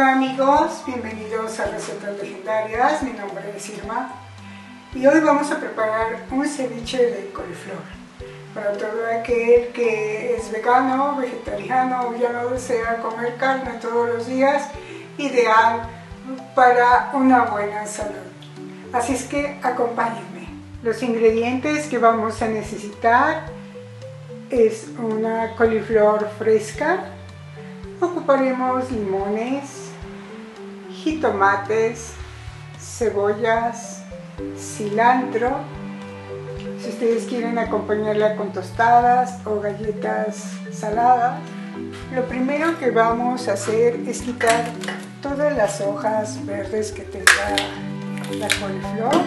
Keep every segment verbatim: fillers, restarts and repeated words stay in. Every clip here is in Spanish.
Hola amigos, bienvenidos a Recetas Legendarias. Mi nombre es Irma y hoy vamos a preparar un ceviche de coliflor para todo aquel que es vegano, vegetariano o ya no desea comer carne todos los días, ideal para una buena salud. Así es que acompáñenme. Los ingredientes que vamos a necesitar es una coliflor fresca. Ocuparemos limones, jitomates, cebollas, cilantro. Si ustedes quieren acompañarla con tostadas o galletas saladas. Lo primero que vamos a hacer es quitar todas las hojas verdes que tenga la coliflor.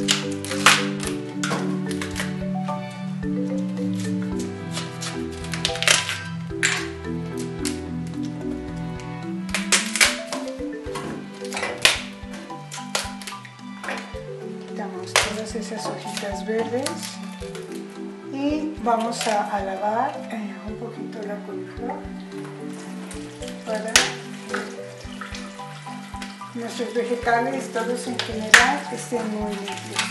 Quitamos todas esas hojitas verdes y vamos a, a lavar eh, un poquito la coliflor para nuestros vegetales, todos en general, estén muy limpios.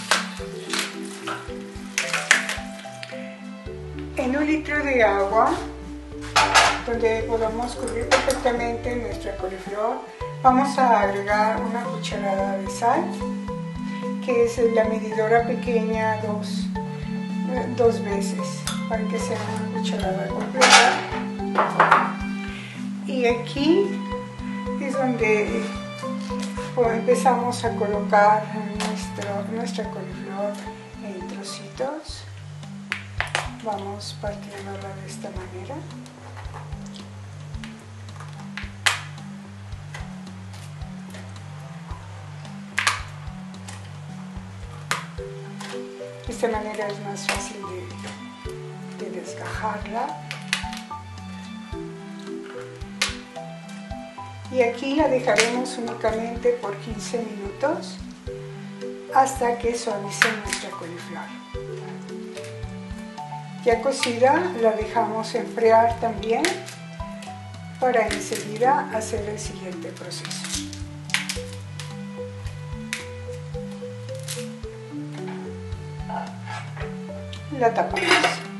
En un litro de agua, donde podamos cubrir perfectamente nuestra coliflor, vamos a agregar una cucharada de sal, que es la medidora pequeña dos, dos veces, para que sea una cucharada completa. Y aquí es donde empezamos a colocar nuestro, nuestra coliflor en trocitos. Vamos partiéndola de esta manera. De esta manera es más fácil de, de desgajarla. Y aquí la dejaremos únicamente por quince minutos hasta que suavice nuestra coliflor. Ya cocida la dejamos enfriar también para enseguida hacer el siguiente proceso. La tapamos.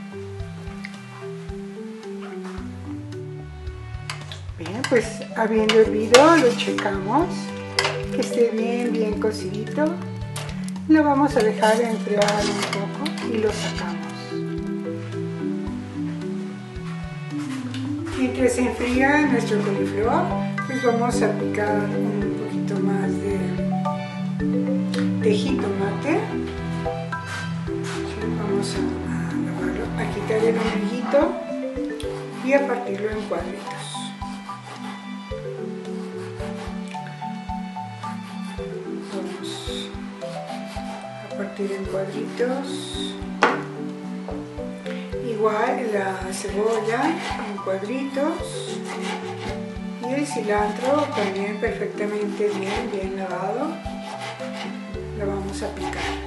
Bien, pues habiendo hervido lo checamos, que esté bien, bien cocidito. Lo vamos a dejar enfriar un poco y lo sacamos. Mientras se enfría nuestro coliflor, pues vamos a picar un poquito más de, de jitomate. Vamos a, a lavarlo, a quitar el ombliguito y a partirlo en cuadritos. Vamos a partir en cuadritos. Igual la cebolla en cuadritos y el cilantro también perfectamente bien, bien lavado. Lo vamos a picar.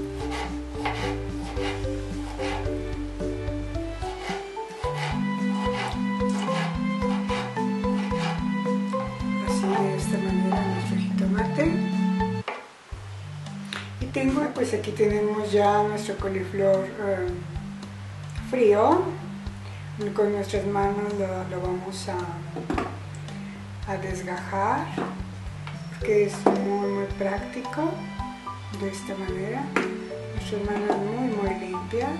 Y tengo, pues aquí tenemos ya nuestro coliflor eh, frío. Con nuestras manos lo, lo vamos a, a desgajar, porque es muy muy práctico de esta manera. Nuestras manos muy muy limpias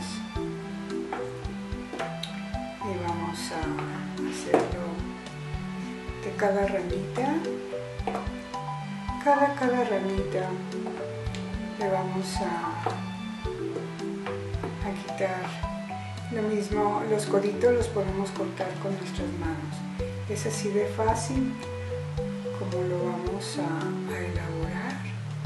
y vamos a hacerlo de cada ramita. Cada, cada ramita le vamos a, a quitar. Lo mismo, los coditos los podemos cortar con nuestras manos. Es así de fácil como lo vamos a, a elaborar.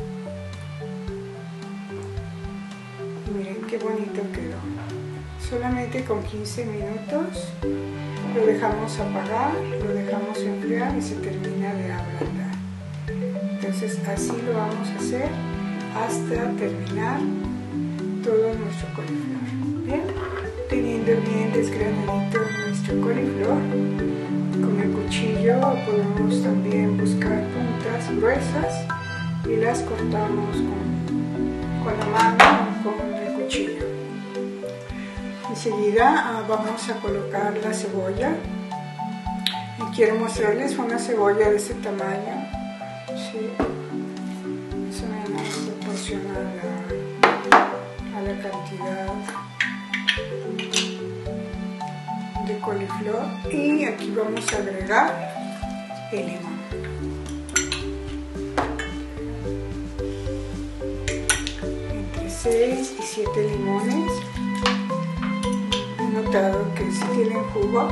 Y miren qué bonito quedó. Solamente con quince minutos lo dejamos apagar, lo dejamos enfriar y se termina de ablandar. Entonces así lo vamos a hacer hasta terminar todo nuestro coliflor. Bien, teniendo bien desgranadito nuestro coliflor, Con el cuchillo podemos también buscar puntas gruesas y las cortamos con, con la mano o con el cuchillo. Enseguida vamos a colocar la cebolla. Y quiero mostrarles una cebolla de este tamaño. Sí, más o menos proporciona a la cantidad de coliflor. Y aquí vamos a agregar el limón. Entre seis y siete limones. He notado que si tienen jugo.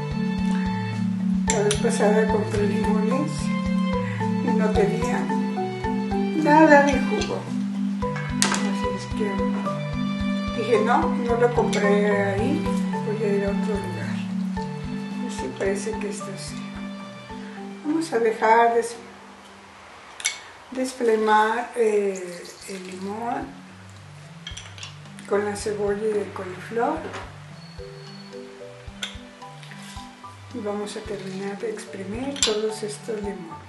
La vez pasada compré limones y no tenían nada de jugo. Así es que dije, no, no lo compré ahí, voy a ir a otro lugar. Y sí, parece que esto sí. Vamos a dejar des desflemar eh, el limón con la cebolla y el coliflor. Y vamos a terminar de exprimir todos estos limones.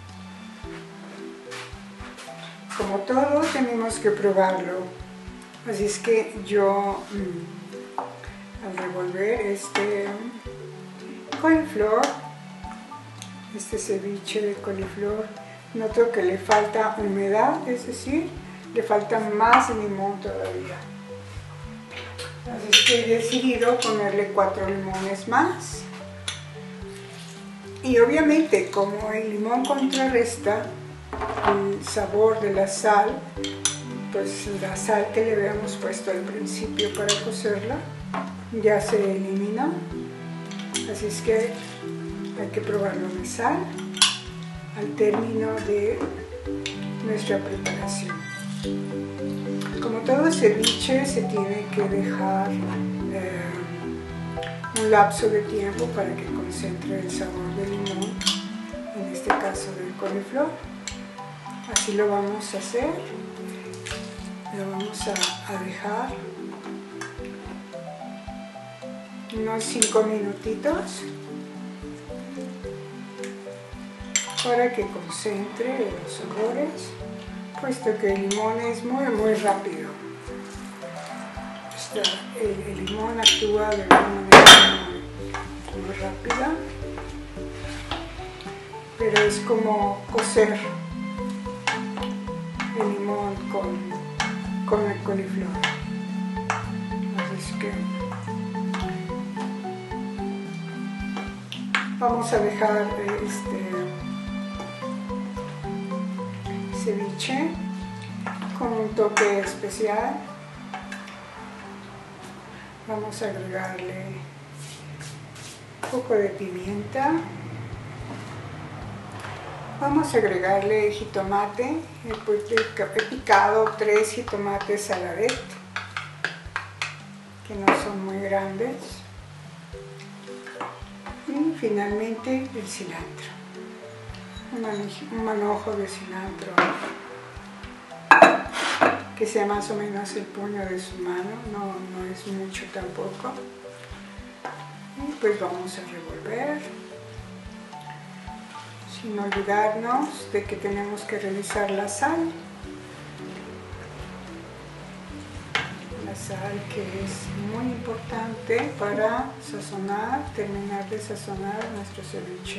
Como todo, tenemos que probarlo. Así es que yo, mmm, al revolver este coliflor, este ceviche de coliflor, noto que le falta humedad, es decir, le falta más limón todavía. Así es que he decidido ponerle cuatro limones más. Y obviamente, como el limón contrarresta el sabor de la sal, pues la sal que le habíamos puesto al principio para cocerla ya se elimina. Así es que hay que probarlo de sal al término de nuestra preparación. Como todo ceviche, se tiene que dejar eh, un lapso de tiempo para que concentre el sabor del limón, en este caso del coliflor. Así lo vamos a hacer, lo vamos a, a dejar unos cinco minutitos para que concentre los sabores, puesto que el limón es muy muy rápido. Esta, el, el limón actúa de una manera muy, muy rápida, pero es como cocer el limón con, con el coliflor. Así es que vamos a dejar este ceviche con un toque especial. Vamos a agregarle un poco de pimienta. Vamos a agregarle jitomate. He picado tres jitomates saladet, que no son muy grandes. Y finalmente el cilantro. Un manojo de cilantro que sea más o menos el puño de su mano, no, no es mucho tampoco. Y pues vamos a revolver, sin olvidarnos de que tenemos que realizar la sal. La sal, que es muy importante para sazonar, terminar de sazonar nuestro ceviche.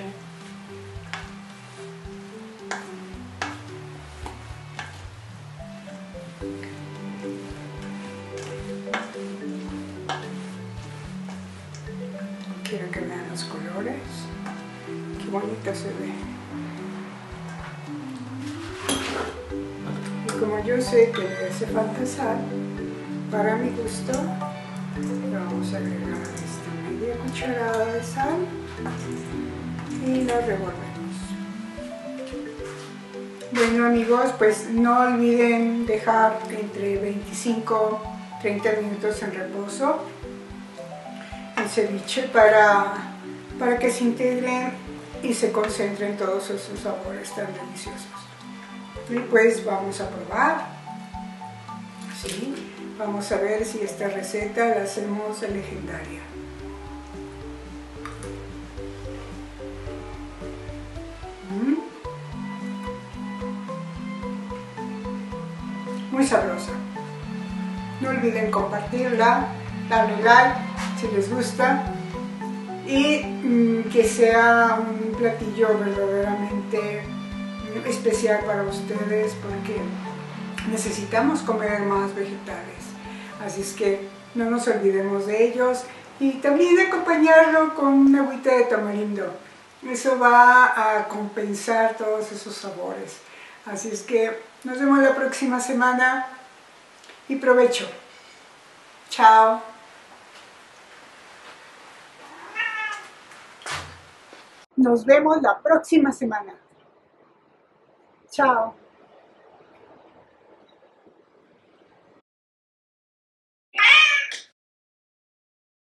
Quiero que vean los colores, qué bonito se ve. Y como yo sé que le hace falta sal, para mi gusto, le vamos a agregar esta media cucharada de sal y lo revolvemos. Bueno amigos, pues no olviden dejar entre veinticinco a treinta minutos en reposo el ceviche para, para que se integren y se concentren todos esos sabores tan deliciosos. Y pues vamos a probar, ¿sí? Vamos a ver si esta receta la hacemos legendaria. sabrosa. No olviden compartirla, darle like si les gusta y mmm, que sea un platillo verdaderamente especial para ustedes, porque necesitamos comer más vegetales. Así es que no nos olvidemos de ellos y también acompañarlo con una agüita de tamarindo. Eso va a compensar todos esos sabores. Así es que nos vemos la próxima semana y provecho. Chao. Nos vemos la próxima semana. Chao.